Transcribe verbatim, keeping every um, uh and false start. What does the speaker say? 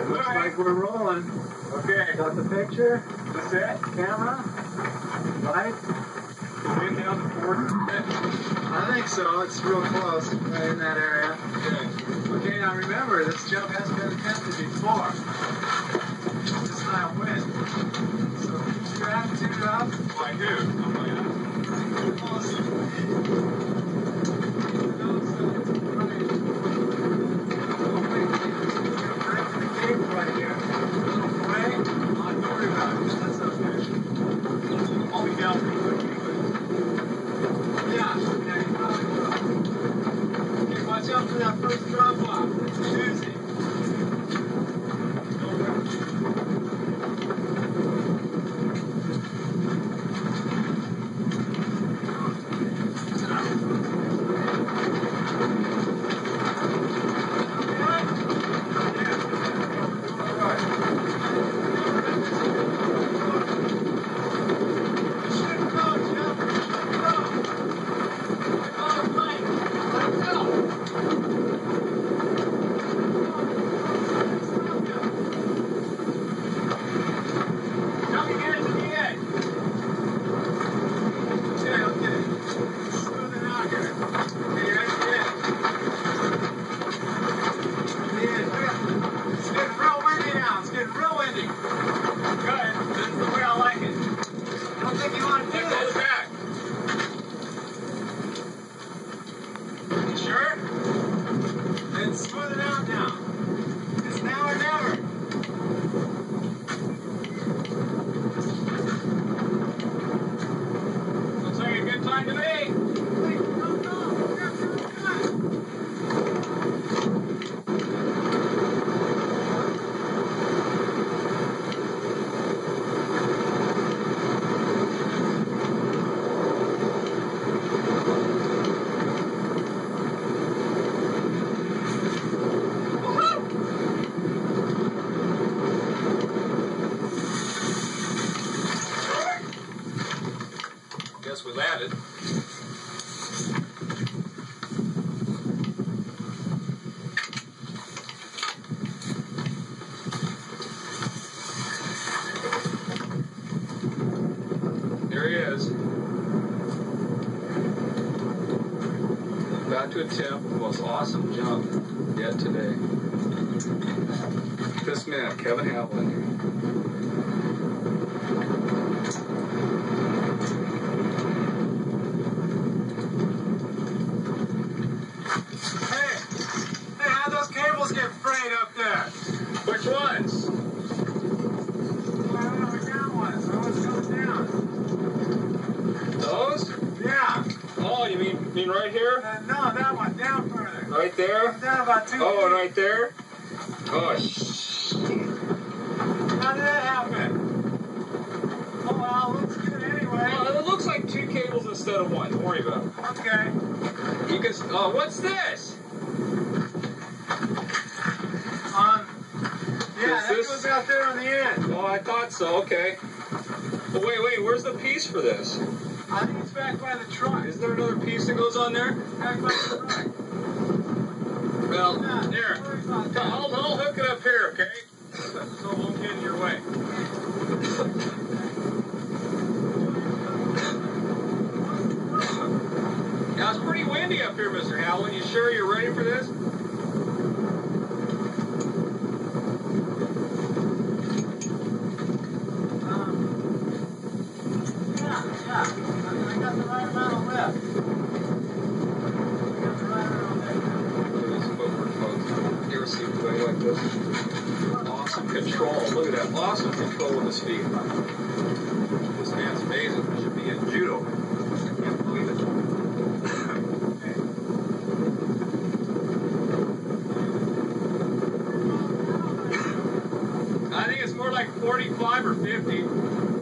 Looks right. Like we're rolling. Okay. Got the picture? That's it? Camera? Light? Been down to forty. I think so. It's real close, right in that area. Okay. Okay, now remember, this jump hasn't been attempted before. This is not wind. So keep your attitude up. Like who? Oh my God. Awesome. Right here. Right? Don't worry about it. That's okay. I'll be down pretty quickly. Yeah, yeah, you probably will. Okay, watch out for that first drop off. It's a doozy. Guess we landed. There he is. About to attempt the most awesome jump yet today. This man, Kevin Havlin. Get frayed up there. Which ones? Well, the down ones. I was coming down. Those? Yeah. Oh, you mean mean right here? Uh, no, that one. Down further. Right there? Down about two Oh, feet. and right there? Oh, sh. How did that happen? Oh, well, looks good anyway. Oh, it looks like two cables instead of one. Don't worry about it. Okay. You can. Oh, what's this? Um, yeah, Is that this- goes out there on the end. Oh, I thought so. Okay. But wait, wait. Where's the piece for this? I think it's back by the truck. Is there another piece that goes on there? Back by the truck. Well, Yeah, here. don't worry about that. I'll, I'll hook it up here, okay? So it won't get in your way. Now, it's pretty windy up here, Mister Howland. You sure you're ready for this? Like this. Awesome control. Look at that. Awesome control with his feet. This man's amazing. He should be in judo. I can't believe it. I think it's more like forty-five or fifty.